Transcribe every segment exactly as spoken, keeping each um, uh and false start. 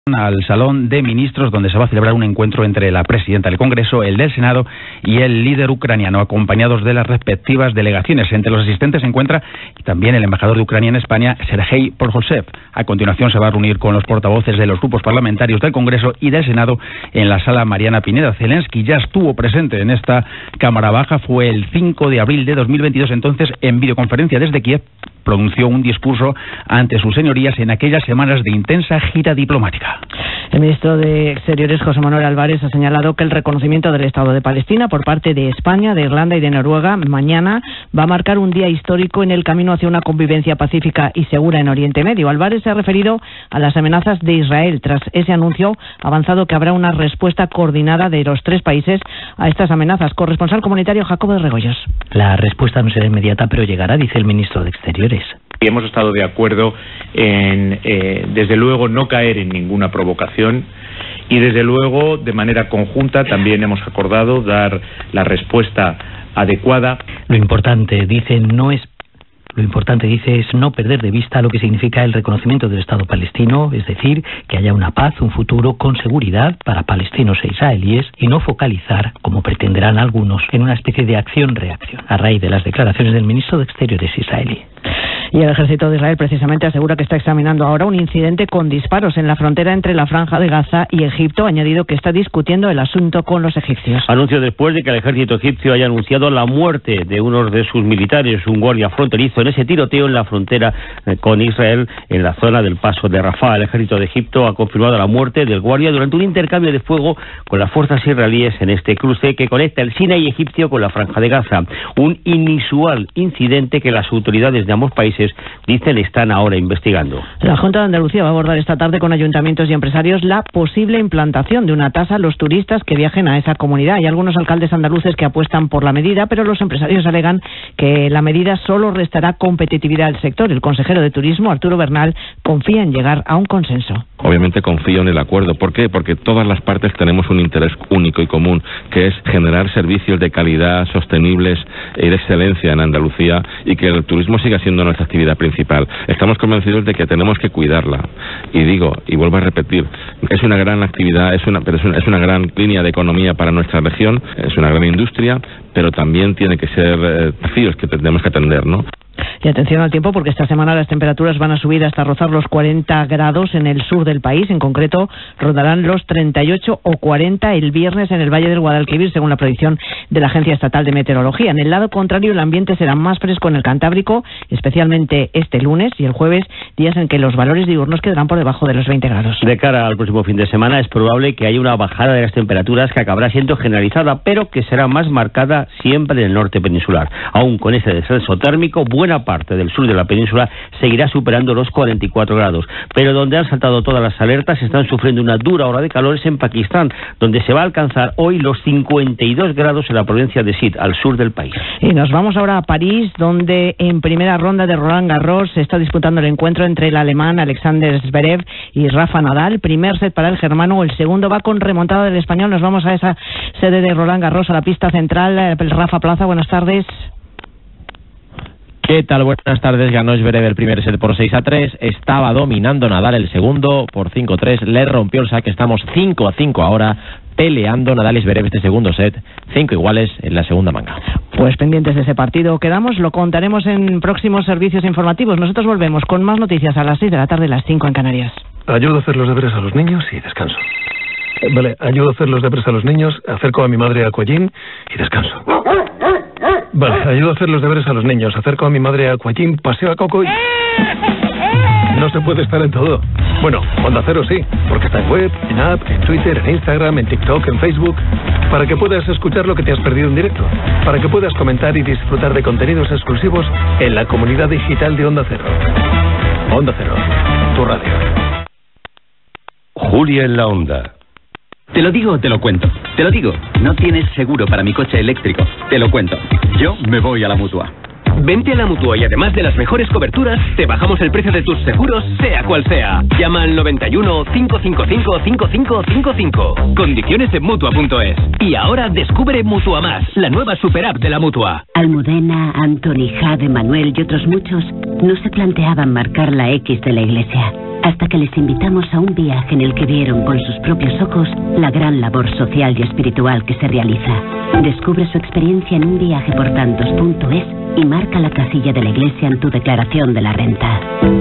al Salón de Ministros, donde se va a celebrar un encuentro entre la presidenta del Congreso, el del Senado y el líder ucraniano, acompañados de las respectivas delegaciones. Entre los asistentes se encuentra también el embajador de Ucrania en España, Sergei Porjolsev. A continuación se va a reunir con los portavoces de los grupos parlamentarios del Congreso y del Senado en la sala Mariana Pineda. Zelensky ya estuvo presente en esta Cámara Baja, fue el cinco de abril de dos mil veintidós, entonces en videoconferencia desde Kiev pronunció un discurso ante sus señorías en aquellas semanas de intensa gira diplomática. El ministro de Exteriores, José Manuel Álvarez, ha señalado que el reconocimiento del Estado de Palestina por parte de España, de Irlanda y de Noruega mañana va a marcar un día histórico en el camino hacia una convivencia pacífica y segura en Oriente Medio. Álvarez se ha referido a las amenazas de Israel. Tras ese anuncio, ha avanzado que habrá una respuesta coordinada de los tres países a estas amenazas. Corresponsal comunitario Jacobo de Regoyos. La respuesta no será inmediata, pero llegará, dice el ministro de Exteriores. Y hemos estado de acuerdo en, eh, desde luego, no caer en ninguna provocación y, desde luego, de manera conjunta también hemos acordado dar la respuesta adecuada. Lo importante, dice, no es Lo importante, dice, es no perder de vista lo que significa el reconocimiento del Estado palestino, es decir, que haya una paz, un futuro con seguridad para palestinos e israelíes, y no focalizar, como pretenderán algunos, en una especie de acción-reacción, a raíz de las declaraciones del ministro de Exteriores israelí. Y el ejército de Israel precisamente asegura que está examinando ahora un incidente con disparos en la frontera entre la Franja de Gaza y Egipto. Ha añadido que está discutiendo el asunto con los egipcios. Anuncio después de que el ejército egipcio haya anunciado la muerte de uno de sus militares, un guardia fronterizo, en ese tiroteo en la frontera con Israel, en la zona del paso de Rafah. El ejército de Egipto ha confirmado la muerte del guardia durante un intercambio de fuego con las fuerzas israelíes en este cruce que conecta el Sinaí egipcio con la Franja de Gaza. Un inusual incidente que las autoridades de ambos países dicen están ahora investigando. La Junta de Andalucía va a abordar esta tarde con ayuntamientos y empresarios la posible implantación de una tasa a los turistas que viajen a esa comunidad. Hay algunos alcaldes andaluces que apuestan por la medida, pero los empresarios alegan que la medida solo restará competitividad al sector. El consejero de Turismo, Arturo Bernal, confía en llegar a un consenso. Obviamente confío en el acuerdo. ¿Por qué? Porque todas las partes tenemos un interés único y común, que es generar servicios de calidad, sostenibles y de excelencia en Andalucía, y que el turismo siga siendo nuestra actividad principal. Estamos convencidos de que tenemos que cuidarla. Y digo, y vuelvo a repetir, es una gran actividad, es una, pero es una, es una gran línea de economía para nuestra región, es una gran industria, pero también tiene que ser eh, desafíos que tenemos que atender, ¿no? Y atención al tiempo, porque esta semana las temperaturas van a subir hasta rozar los cuarenta grados en el sur del país. En concreto, rondarán los treinta y ocho o cuarenta el viernes en el Valle del Guadalquivir, según la predicción de la Agencia Estatal de Meteorología. En el lado contrario, el ambiente será más fresco en el Cantábrico, especialmente este lunes y el jueves, días en que los valores diurnos quedarán por debajo de los veinte grados. De cara al próximo fin de semana, es probable que haya una bajada de las temperaturas que acabará siendo generalizada, pero que será más marcada siempre en el norte peninsular. Aún con ese descenso térmico, buena parte del sur de la península seguirá superando los cuarenta y cuatro grados, pero donde han saltado todas las alertas están sufriendo una dura ola de calor es en Pakistán, donde se va a alcanzar hoy los cincuenta y dos grados en la provincia de Sindh, al sur del país. Y nos vamos ahora a París, donde en primera ronda de Roland Garros se está disputando el encuentro entre el alemán Alexander Zverev y Rafa Nadal. Primer set para el germano, el segundo va con remontada del español. Nos vamos a esa sede de Roland Garros, a la pista central. Rafa Plaza, buenas tardes. ¿Qué tal? Buenas tardes. Ganó Zverev el primer set por seis a tres. Estaba dominando Nadal el segundo por cinco a tres. Le rompió el saque. Estamos cinco a cinco ahora, peleando Nadal y Zverev este segundo set. Cinco iguales en la segunda manga. Pues pendientes de ese partido quedamos. Lo contaremos en próximos servicios informativos. Nosotros volvemos con más noticias a las seis de la tarde, las cinco en Canarias. Ayudo a hacer los deberes a los niños y descanso. Vale, ayudo a hacer los deberes a los niños, acerco a mi madre a Aquagym y descanso. Vale, ayudo a hacer los deberes a los niños, acerco a mi madre a Aquagym, paseo a Coco y... No se puede estar en todo. Bueno, Onda Cero sí, porque está en web, en app, en Twitter, en Instagram, en TikTok, en Facebook, para que puedas escuchar lo que te has perdido en directo, para que puedas comentar y disfrutar de contenidos exclusivos en la comunidad digital de Onda Cero. Onda Cero, tu radio. Julia en la Onda. Te lo digo o te lo cuento. Te lo digo, no tienes seguro para mi coche eléctrico. Te lo cuento. Yo me voy a la Mutua. Vente a la Mutua y además de las mejores coberturas, te bajamos el precio de tus seguros, sea cual sea. Llama al noventa y uno, cinco cinco cinco, cinco cinco cinco cinco. Condiciones en Mutua punto es. Y ahora descubre Mutua Más, la nueva super app de la Mutua. Almudena, Anthony, Jade, Manuel y otros muchos no se planteaban marcar la X de la iglesia. hasta que les invitamos a un viaje en el que vieron con sus propios ojos la gran labor social y espiritual que se realiza. Descubre su experiencia en un viaje por tantos punto es y marca la casilla de la Iglesia en tu declaración de la renta.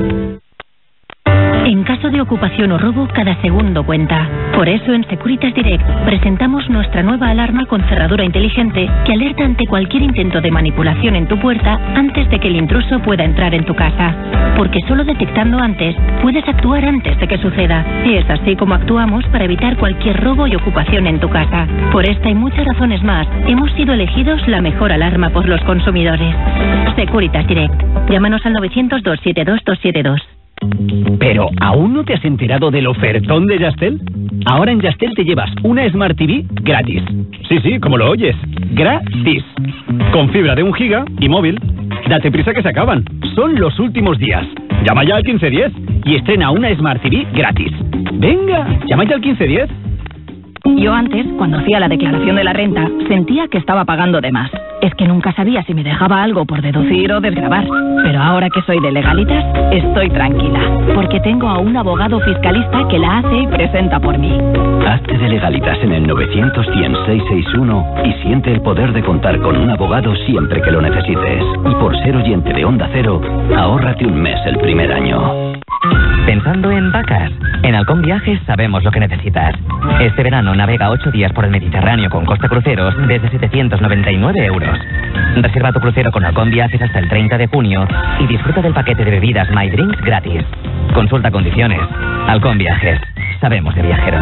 En caso de ocupación o robo, cada segundo cuenta. Por eso en Securitas Direct presentamos nuestra nueva alarma con cerradura inteligente que alerta ante cualquier intento de manipulación en tu puerta antes de que el intruso pueda entrar en tu casa. Porque solo detectando antes, puedes actuar antes de que suceda. Es así como actuamos para evitar cualquier robo y ocupación en tu casa. Por esta y muchas razones más, hemos sido elegidos la mejor alarma por los consumidores. Securitas Direct. Llámanos al novecientos, doscientos setenta y dos, doscientos setenta y dos. ¿Pero aún no te has enterado del ofertón de Yastel? Ahora en Yastel te llevas una Smart T V gratis. Sí, sí, como lo oyes. Gratis. Con fibra de un giga y móvil. Date prisa que se acaban. Son los últimos días. Llama ya al quince diez y estrena una Smart T V gratis. Venga, llama ya al quince diez. Yo antes, cuando hacía la declaración de la renta, sentía que estaba pagando de más. Es que nunca sabía si me dejaba algo por deducir o desgravar. Pero ahora que soy de Legalitas, estoy tranquila. Porque tengo a un abogado fiscalista que la hace y presenta por mí. Hazte de Legalitas en el novecientos, cien, seiscientos sesenta y uno y siente el poder de contar con un abogado siempre que lo necesites. Y por ser oyente de Onda Cero, ahórrate un mes el primer año. Pensando en vacas, en Halcón Viajes sabemos lo que necesitas. Este verano navega ocho días por el Mediterráneo con Costa Cruceros desde setecientos noventa y nueve euros. Reserva tu crucero con Halcón Viajes hasta el treinta de junio y disfruta del paquete de bebidas My Drinks gratis. Consulta condiciones. Halcón Viajes. Sabemos de viajeros.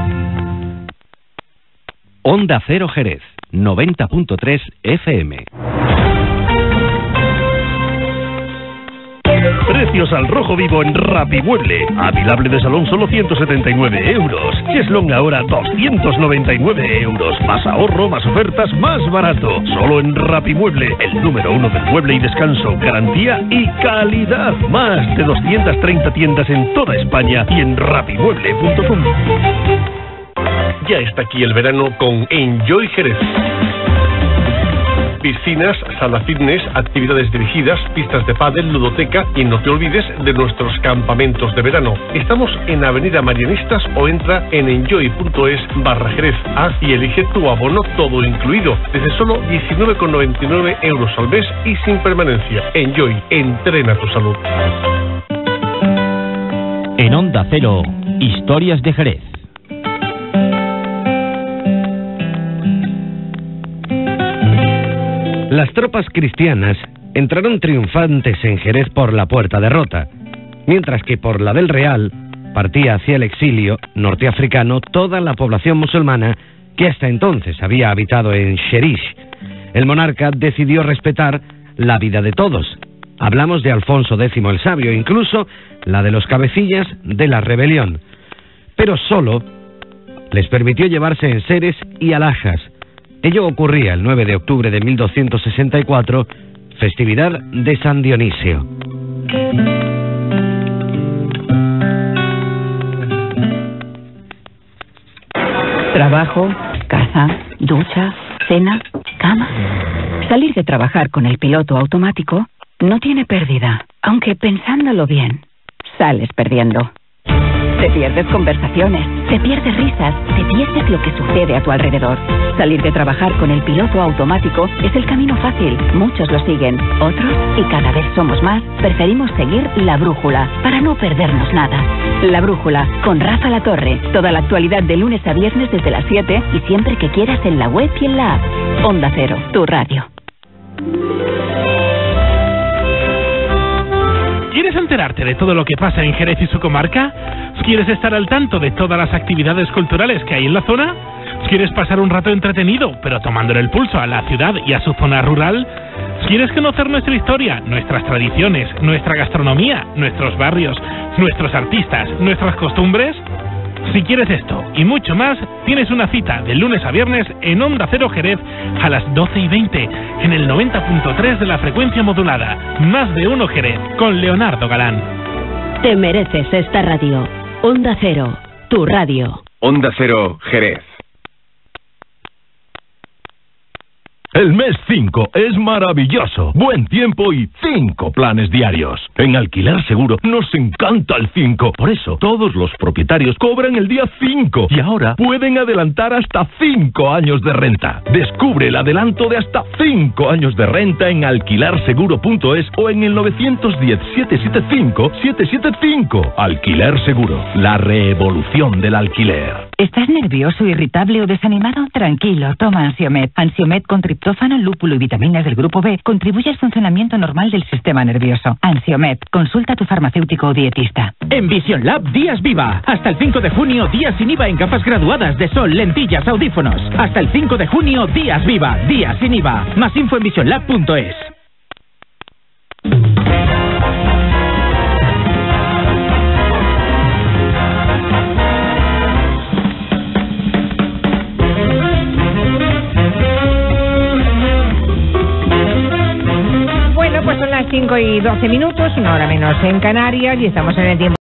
Onda Cero Jerez, noventa punto tres F M. Precios al rojo vivo en Rapimueble. Avilable de salón solo ciento setenta y nueve euros. Cheslong ahora doscientos noventa y nueve euros. Más ahorro, más ofertas, más barato. Solo en Rapimueble, el número uno del mueble y descanso. Garantía y calidad. Más de doscientas treinta tiendas en toda España y en rapimueble punto com. Ya está aquí el verano con Enjoy Jerez. Piscinas, sala fitness, actividades dirigidas, pistas de pádel, ludoteca y no te olvides de nuestros campamentos de verano. Estamos en Avenida Marianistas o entra en enjoy.es barra Jerez A y elige tu abono todo incluido desde solo diecinueve con noventa y nueve euros al mes y sin permanencia. Enjoy, entrena tu salud. En Onda Cero, Historias de Jerez. Las tropas cristianas entraron triunfantes en Jerez por la Puerta de Rota, mientras que por la del Real partía hacia el exilio norteafricano toda la población musulmana que hasta entonces había habitado en Xerish. El monarca decidió respetar la vida de todos. Hablamos de Alfonso décimo el Sabio, incluso la de los cabecillas de la rebelión. Pero solo les permitió llevarse enseres y alhajas. Ello ocurría el nueve de octubre de mil doscientos sesenta y cuatro, festividad de San Dionisio. Trabajo, casa, ducha, cena, cama. Salir de trabajar con el piloto automático no tiene pérdida, aunque pensándolo bien, sales perdiendo. Te pierdes conversaciones, te pierdes risas, te pierdes lo que sucede a tu alrededor. Salir de trabajar con el piloto automático es el camino fácil. Muchos lo siguen, otros, y cada vez somos más, preferimos seguir La Brújula para no perdernos nada. La Brújula, con Rafa La Torre. Toda la actualidad de lunes a viernes desde las siete y siempre que quieras en la web y en la app. Onda Cero, tu radio. ¿Quieres enterarte de todo lo que pasa en Jerez y su comarca? ¿Quieres estar al tanto de todas las actividades culturales que hay en la zona? ¿Quieres pasar un rato entretenido, pero tomándole el pulso a la ciudad y a su zona rural? ¿Quieres conocer nuestra historia, nuestras tradiciones, nuestra gastronomía, nuestros barrios, nuestros artistas, nuestras costumbres? Si quieres esto y mucho más, tienes una cita de lunes a viernes en Onda Cero Jerez a las doce y veinte en el noventa punto tres de la frecuencia modulada. Más de uno Jerez, con Leonardo Galán. Te mereces esta radio. Onda Cero, tu radio. Onda Cero Jerez. El mes cinco es maravilloso. Buen tiempo y cinco planes diarios. En Alquiler Seguro nos encanta el cinco. Por eso, todos los propietarios cobran el día cinco. Y ahora pueden adelantar hasta cinco años de renta. Descubre el adelanto de hasta cinco años de renta en alquiler seguro punto es o en el nueve uno cero, siete siete cinco, siete siete cinco. Alquiler Seguro. La revolución del alquiler. ¿Estás nervioso, irritable o desanimado? Tranquilo, toma Ansiomed. Ansiomed con triptófano, lúpulo y vitaminas del grupo B contribuye al funcionamiento normal del sistema nervioso. Ansiomed, consulta a tu farmacéutico o dietista. En Vision Lab, días viva. Hasta el cinco de junio, días sin I V A en gafas graduadas de sol, lentillas, audífonos. Hasta el cinco de junio, días viva. Días sin I V A. Más info en vision lab punto es. Bueno, pues son las cinco y doce minutos, una hora menos en Canarias, y estamos en el tiempo